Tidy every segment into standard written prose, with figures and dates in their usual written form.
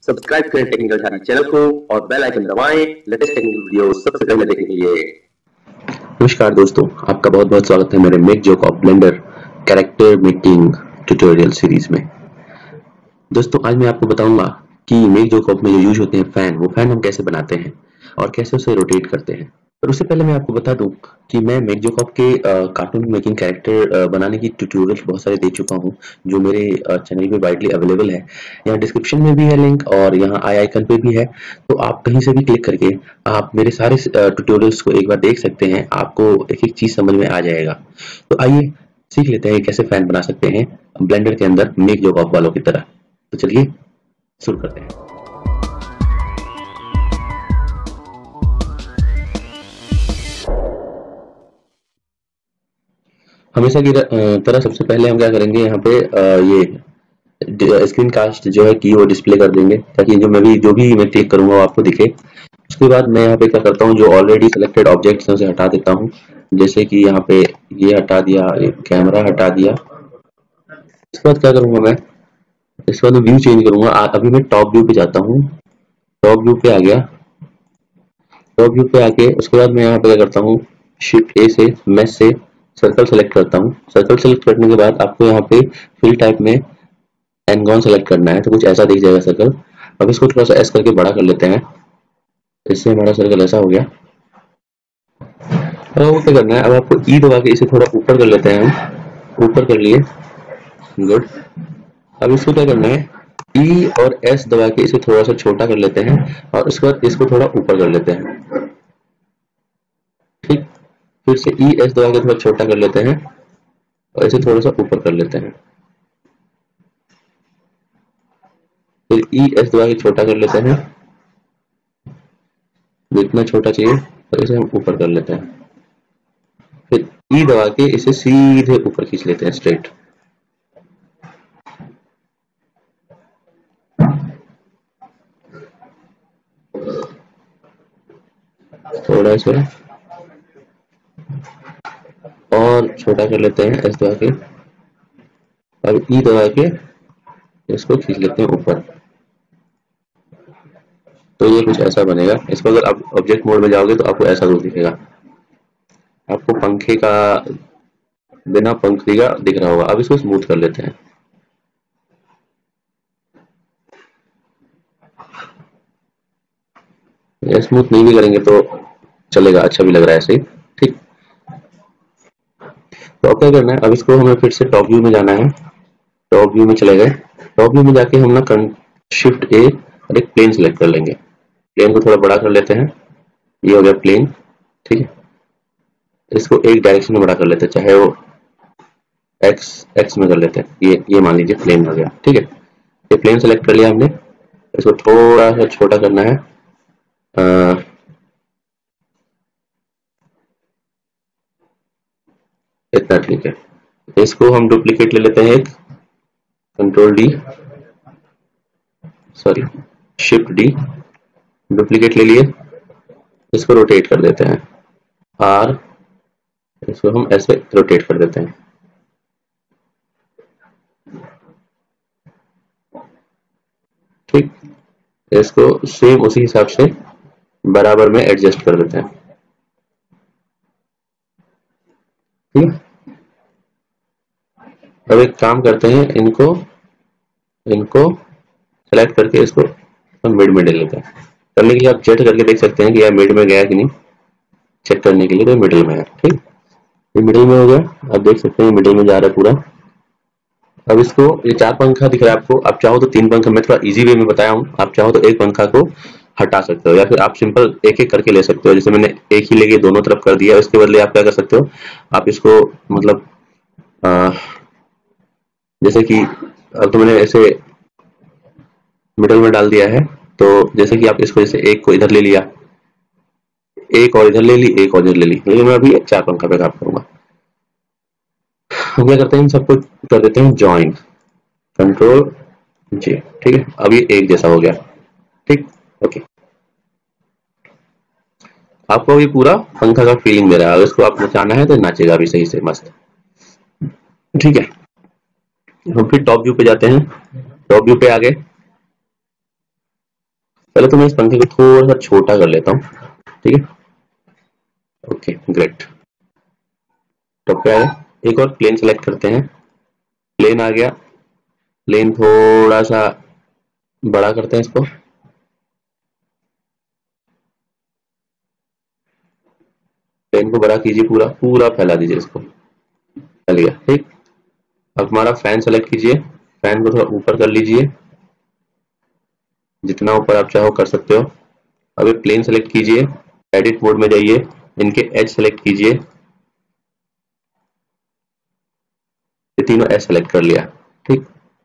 Subscribe करें technical Jhaji channel को और बेल आइकन दबाएं लेटेस्ट टेक्निकल वीडियो सबसे पहले देखने के लिए। नमस्कार दोस्तों, आपका बहुत बहुत स्वागत है मेरे MJO of Blender character making tutorial series में। दोस्तों आज मैं आपको बताऊंगा कि MJO ऑफ में जो यूज होते हैं फैन, वो फैन हम कैसे बनाते हैं और कैसे उसे रोटेट करते हैं। पर उससे पहले मैं आपको बता दूं कि मैं MJO ऑफ के कार्टून मेकिंग कैरेक्टर बनाने की ट्यूटोरियल बहुत सारे दे चुका हूं, जो मेरे चैनल पे वाइडली अवेलेबल है। यहाँ डिस्क्रिप्शन में भी है लिंक और यहाँ आई आइकन पे भी है, तो आप कहीं से भी क्लिक करके आप मेरे सारे ट्यूटोरियल्स को एक बार देख सकते हैं। आपको एक एक चीज समझ में आ जाएगा। तो आइए सीख लेते हैं कैसे फैन बना सकते हैं ब्लेंडर के अंदर MJO ऑफ वालों की तरह। तो चलिए शुरू करते हैं। हमेशा की तरह सबसे पहले हम क्या करेंगे, यहाँ पे ये स्क्रीन कास्ट जो है कि वो डिस्प्ले कर देंगे, ताकि जो भी मैं क्लिक करूंगा वो आपको दिखे। उसके बाद मैं यहाँ पे क्या करता हूँ, जो ऑलरेडी सिलेक्टेड ऑब्जेक्ट्स हैं उसे हटा देता हूँ। जैसे कि यहाँ पे ये हटा दिया, कैमरा हटा दिया। इसके बाद क्या करूंगा मैं, इसके बाद व्यू चेंज करूंगा। अभी मैं टॉप व्यू पे जाता हूँ। टॉप व्यू पे आ गया। टॉप व्यू पे आके उसके बाद मैं यहाँ पे क्या करता हूँ, शिफ्ट ए से मैश से सर्कल सेलेक्ट करता हूँ। सर्कल सेलेक्ट करने के बाद आपको यहाँ पे फिल टाइप में एनगॉन सेलेक्ट करना है, तो कुछ ऐसा दिख जाएगा सर्कल। अब इसको थोड़ा सा एस करके बड़ा कर लेते हैं, इससे हमारा सर्कल ऐसा हो गया। अब आपको क्या करना है, अब आपको ई दबा के इसे थोड़ा ऊपर कर लेते हैं। हम ऊपर कर लिए, गुड। अब इसको क्या करना है, ई और एस दबा के इसे थोड़ा सा छोटा कर लेते हैं और उसके बाद इसको थोड़ा ऊपर कर लेते हैं। ठीक, फिर से ई एस दबा के थोड़ा छोटा कर लेते हैं और इसे थोड़ा सा ऊपर कर लेते हैं। फिर ई एस दबा के छोटा कर लेते हैं, जितना छोटा चाहिए, और इसे हम ऊपर कर लेते हैं। फिर ई दबा के इसे सीधे ऊपर खींच लेते हैं, स्ट्रेट। थोड़ा सा और छोटा कर लेते हैं एस दबा के, और ई दबा के इसको खींच लेते हैं ऊपर। तो ये कुछ ऐसा बनेगा। इसको अगर आप ऑब्जेक्ट मोड में जाओगे तो आपको ऐसा कुछ दिखेगा। आपको पंखे का बिना पंखे का दिख रहा होगा। अब इसको स्मूथ कर लेते हैं। स्मूथ नहीं भी करेंगे तो चलेगा, अच्छा भी लग रहा है ऐसे ही। ठीक, तो अब क्या करना है, अब इसको हमें फिर से टॉप व्यू में जाना है। टॉप व्यू में चले गए। टॉप व्यू में जाके हम ना शिफ्ट ए और एक प्लेन सेलेक्ट कर लेंगे। प्लेन को थोड़ा बड़ा कर लेते हैं, ये हो गया प्लेन। ठीक है, इसको एक डायरेक्शन में बड़ा कर लेते हैं, चाहे वो एक्स में कर लेते हैं। ये मान लीजिए प्लेन हो गया। ठीक है, ये प्लेन सेलेक्ट कर लिया हमने। इसको थोड़ा सा छोटा करना है, इतना ठीक है। इसको हम डुप्लीकेट ले लेते हैं, एक control D, sorry shift D, duplicate ले लिए। इसको रोटेट कर देते हैं आर, इसको हम ऐसे रोटेट कर देते हैं। ठीक, इसको सेम उसी हिसाब से बराबर में एडजस्ट कर देते हैं। ठीक, अब एक काम करते हैं, इनको सेलेक्ट करके इसको मिड में ले लेते हैं। करने के लिए आप चेक करके देख सकते हैं कि यह मिड में गया कि नहीं। चेक करने के लिए तो मिडिल में है। ठीक, ये मिडिल में हो गया। आप देख सकते हैं मिडिल में जा रहा है पूरा। अब इसको, ये 4 पंखा दिख रहा है आपको। आप चाहो तो 3 पंखा, मैं थोड़ा इजी वे में बताया हूँ। आप चाहो तो एक पंखा को हटा सकते हो, या फिर आप सिंपल एक एक करके ले सकते हो। जैसे मैंने एक ही लेके दोनों तरफ कर दिया। उसके बदले आप क्या कर सकते हो, आप इसको मतलब जैसे कि अब तो मैंने ऐसे मिडल में डाल दिया है, तो जैसे कि आप इसको जैसे एक को इधर ले लिया, एक और इधर ले ली, एक और इधर ले ली, लेकिन मैं अभी 4 पंखा पे काम करूंगा। हम क्या करते हैं, इन सबको कर देते हैं ज्वाइन, कंट्रोल जी। ठीक है, अब ये एक जैसा हो गया। ठीक, ओके। आपको अभी पूरा पंखा का फीलिंग दे रहा है। अगर इसको आप नचाना है तो नाचेगा भी सही से, मस्त। ठीक है, हम फिर टॉप व्यू पे जाते हैं। टॉप व्यू पे आ गए। पहले तो मैं इस पंखे को थोड़ा सा छोटा कर लेता हूँ, ठीक है। ओके ग्रेट, तो क्या है, एक और प्लेन सेलेक्ट करते हैं। प्लेन आ गया, प्लेन थोड़ा सा बड़ा करते हैं इसको। प्लेन को बड़ा कीजिए, पूरा पूरा फैला दीजिए इसको, फैल गया, ठीक। अब हमारा फैन सेलेक्ट कीजिए, फैन को थोड़ा ऊपर कर लीजिए, जितना ऊपर आप चाहो कर सकते हो। अब ये प्लेन सेलेक्ट कीजिए, एडिट मोड में जाइए, इनके एज सेलेक्ट कीजिए, ये तीनों एज सेलेक्ट कर लिया, ठीक।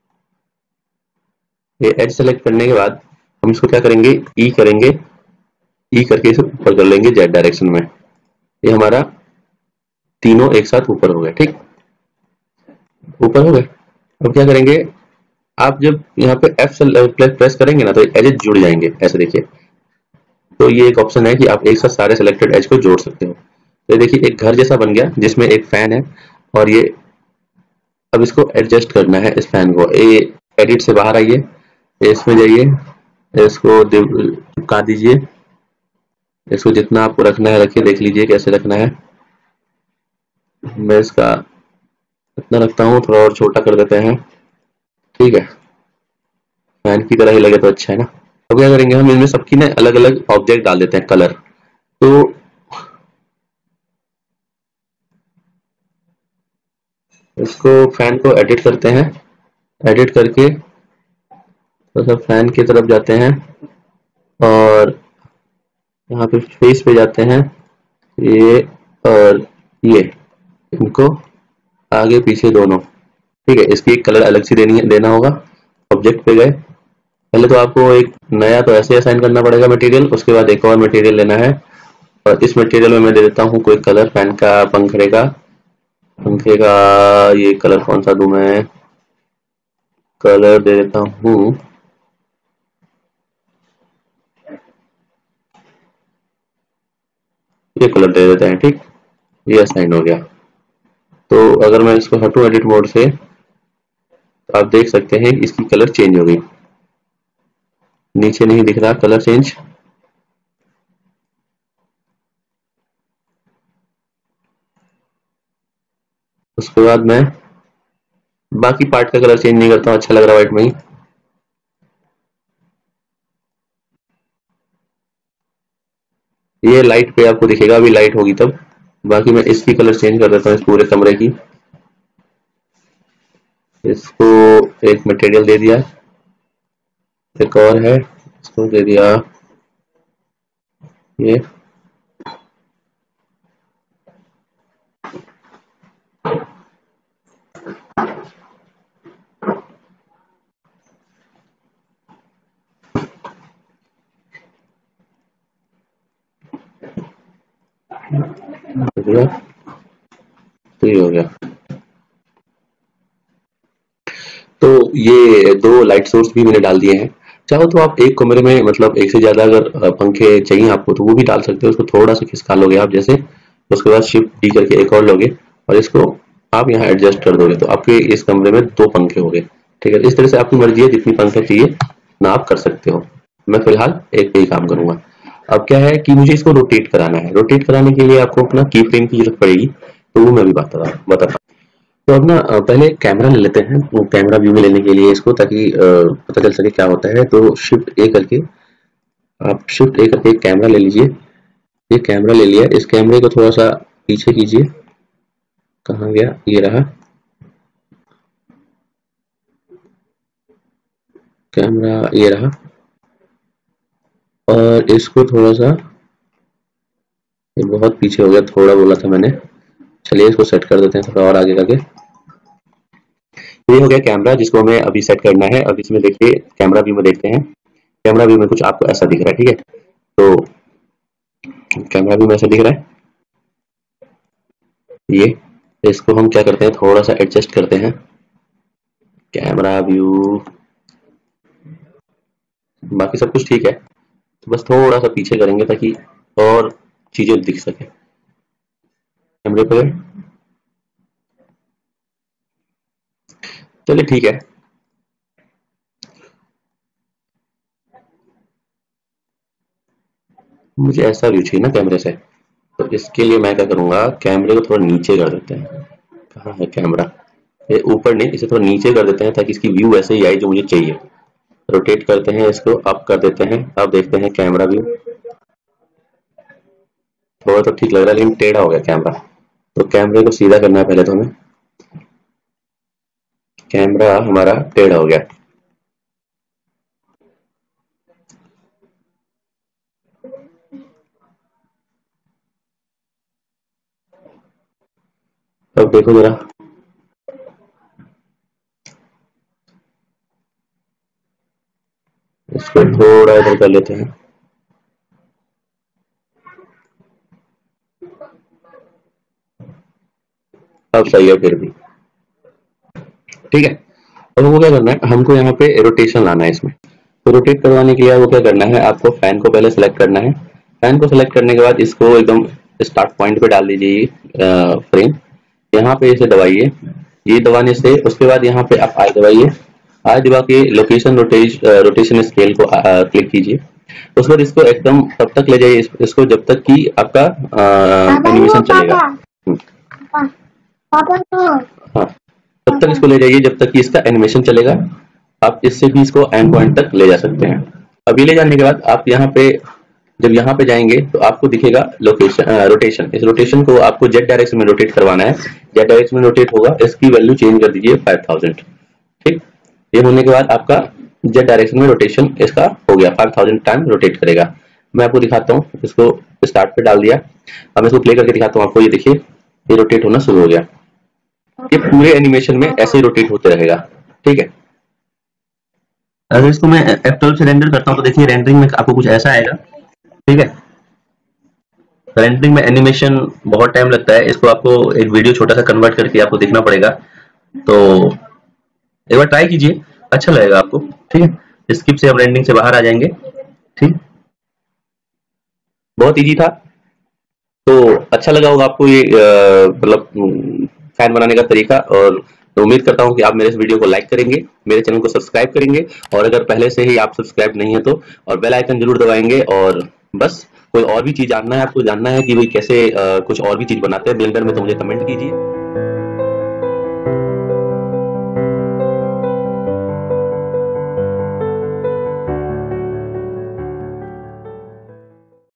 ये एज सेलेक्ट करने के बाद हम इसको क्या करेंगे, ई करेंगे, ई करके इसे ऊपर कर लेंगे जेड डायरेक्शन में। ये हमारा तीनों एक साथ ऊपर हो गए, ठीक, ऊपर हो गए। अब क्या करेंगे, आप जब यहाँ पे F प्रेस करेंगे ना तो एजेस जुड़ जाएंगे, ऐसे देखिए। तो ये एक ऑप्शन है कि आप एक साथ सारे सिलेक्टेड एज को जोड़ सकते हो। तो देखिए एक घर जैसा बन गया जिसमें एक फैन है, और ये अब इसको एडजस्ट करना है इस फैन को। ये एडिट से बाहर आइए, इसमें जाइए, इसको चिपका दीजिए, इसको जितना आपको रखना है रखिए, देख लीजिए कैसे रखना है। मैं इसका इतना रखता हूँ, थोड़ा और छोटा कर देते हैं, ठीक है, फैन की तरह ही लगे तो अच्छा है ना। तो क्या करेंगे, हम इनमें सबकी ना अलग अलग ऑब्जेक्ट डाल देते हैं, कलर। तो इसको फैन को एडिट करते हैं, एडिट करके तो सब फैन की तरफ जाते हैं, और यहाँ पे फेस पे जाते हैं, ये और ये, इनको आगे पीछे दोनों, ठीक है। इसकी एक कलर अलग से देना होगा। ऑब्जेक्ट पे गए, पहले तो आपको एक नया तो ऐसे असाइन करना पड़ेगा मटेरियल, उसके बाद एक और मटेरियल लेना है, और इस मटेरियल में मैं दे देता हूँ कोई कलर, फैन का, पंखे का ये कलर कौन सा दूं मैं, कलर दे देता हूँ, ये कलर दे देते हैं, ठीक, ये असाइन हो गया। तो अगर मैं इसको हटूं एडिट मोड से, तो आप देख सकते हैं इसकी कलर चेंज हो गई, नीचे नहीं दिख रहा कलर चेंज। उसके बाद मैं बाकी पार्ट का कलर चेंज नहीं करता हूँ, अच्छा लग रहा है व्हाइट में ही। ये लाइट पे आपको दिखेगा, अभी लाइट होगी तब। बाकी मैं इसकी कलर चेंज कर देता हूँ, इस पूरे कमरे की। इसको एक मटेरियल दे दिया, एक और है, इसको दे दिया ये, दे दिया, तो ये हो गया। तो ये दो लाइट सोर्स भी मैंने डाल दिए हैं। चाहो तो आप एक कमरे में मतलब एक से ज्यादा अगर पंखे चाहिए आपको तो वो भी डाल सकते हो, उसको थोड़ा सा खिसका लोगे आप जैसे, उसके बाद शिफ्ट डी करके एक और लोगे, और इसको आप यहाँ एडजस्ट कर दोगे, तो आपके इस कमरे में दो पंखे हो गए, ठीक है। इस तरह से आपकी मर्जी है, जितनी पंखे चाहिए ना आप कर सकते हो। मैं फिलहाल एक पे ही काम करूंगा। अब क्या है कि मुझे इसको रोटेट कराना है, रोटेट कराने के लिए आपको अपना की फ्रेम की जरूरत पड़ेगी, तो वो मैं भी बताता। तो अब ना पहले कैमरा ले लेते हैं, वो कैमरा व्यू में लेने के लिए इसको, ताकि पता चल सके क्या होता है। तो शिफ्ट ए करके, आप शिफ्ट ए करके एक कैमरा ले लीजिए। ये कैमरा ले लिया, इस कैमरे को थोड़ा सा पीछे कीजिए, कहाँ गया, ये रहा कैमरा, ये रहा, और इसको थोड़ा सा, ये बहुत पीछे हो गया, थोड़ा बोला था मैंने, चलिए इसको सेट कर देते हैं थोड़ा और आगे करके। ये हो गया कैमरा, जिसको हमें अभी सेट करना है। अब इसमें देखिए कैमरा व्यू में देखते हैं, कैमरा व्यू में कुछ आपको ऐसा दिख रहा है, ठीक है। तो कैमरा व्यू में ऐसा दिख रहा है, ये इसको हम क्या करते हैं, थोड़ा सा एडजस्ट करते हैं कैमरा व्यू। बाकी सब कुछ ठीक है, तो बस थोड़ा सा पीछे करेंगे ताकि और चीजें दिख सके। कैमरे पे चलिए ठीक है। मुझे ऐसा व्यू चाहिए ना कैमरे से, तो इसके लिए मैं क्या करूंगा, कैमरे को थोड़ा नीचे कर देते हैं। कहाँ है कैमरा, ये ऊपर नहीं, इसे थोड़ा नीचे कर देते हैं ताकि इसकी व्यू वैसे ही आए जो मुझे चाहिए। रोटेट करते हैं इसको, अप कर देते हैं। अब देखते हैं कैमरा व्यू, थोड़ा तो ठीक लग रहा है लेकिन टेढ़ा हो गया कैमरा। तो कैमरे को सीधा करना है पहले तो हमें, कैमरा हमारा टेढ़ा हो गया। अब देखो जरा, इसको थोड़ा इधर कर लेते हैं। अब सही है फिर भी, ठीक है। अब वो क्या करना है, हमको यहाँ पे रोटेशन लाना है इसमें। तो रोटेट करवाने के लिए वो क्या करना है, आपको फैन को पहले सेलेक्ट करना है। फैन को सेलेक्ट करने के बाद इसको एकदम स्टार्ट पॉइंट पे डाल दीजिए फ्रेम। यहाँ पे इसे दबाइए, ये दबाने से उसके बाद यहाँ पे आप आई दबाइए। आई दबा के लोकेशन रोटेशन स्केल को क्लिक कीजिए। उसके बाद इसको एकदम तब तक ले जाइए इसको जब तक कि आपका एनिमेशन चलेगा। हाँ, तब तक इसको ले जाइए जब तक कि इसका एनिमेशन चलेगा। आप इससे भी इसको एंड पॉइंट तक ले जा सकते हैं। अभी ले जाने के बाद आप यहाँ पे जब यहाँ पे जाएंगे तो आपको दिखेगा लोकेशन रोटेशन। इस रोटेशन को आपको जेड डायरेक्शन में रोटेट करवाना है। जेड डायरेक्शन में रोटेट होगा, इसकी वैल्यू चेंज कर दीजिए 5000। ठीक, ये होने के बाद आपका जेड डायरेक्शन में रोटेशन इसका हो गया, 5000 टाइम रोटेट करेगा। मैं आपको दिखाता हूँ, इसको स्टार्ट पे डाल दिया। अब इसको प्ले करके दिखाता हूँ आपको। ये देखिए, ये रोटेट होना शुरू हो गया। ये पूरे एनिमेशन में ऐसे ही रोटेट होते रहेगा। ठीक है, अगर इसको मैं F12 से रेंडर करता हूँ तो देखिए रेंडरिंग में आपको कुछ ऐसा आएगा। ठीक है, रेंडरिंग में एनिमेशन बहुत टाइम लगता है, इसको आपको एक वीडियो छोटा सा कन्वर्ट करके आपको देखना पड़ेगा। तो एक बार ट्राई कीजिए, अच्छा लगेगा आपको। ठीक है, स्किप से हम रेंडरिंग से बाहर आ जाएंगे। ठीक, बहुत इजी था। तो अच्छा लगा होगा आपको ये मतलब फैन बनाने का तरीका। और तो उम्मीद करता हूँ कि आप मेरे इस वीडियो को लाइक करेंगे, मेरे चैनल को सब्सक्राइब करेंगे, और अगर पहले से ही आप सब्सक्राइब नहीं है तो और बेल आइकन जरूर दबाएंगे। और बस कोई और भी चीज जानना है, आपको जानना है कि भाई कैसे कुछ और भी चीज बनाते हैं ब्लेंडर में, तो मुझे कमेंट कीजिए।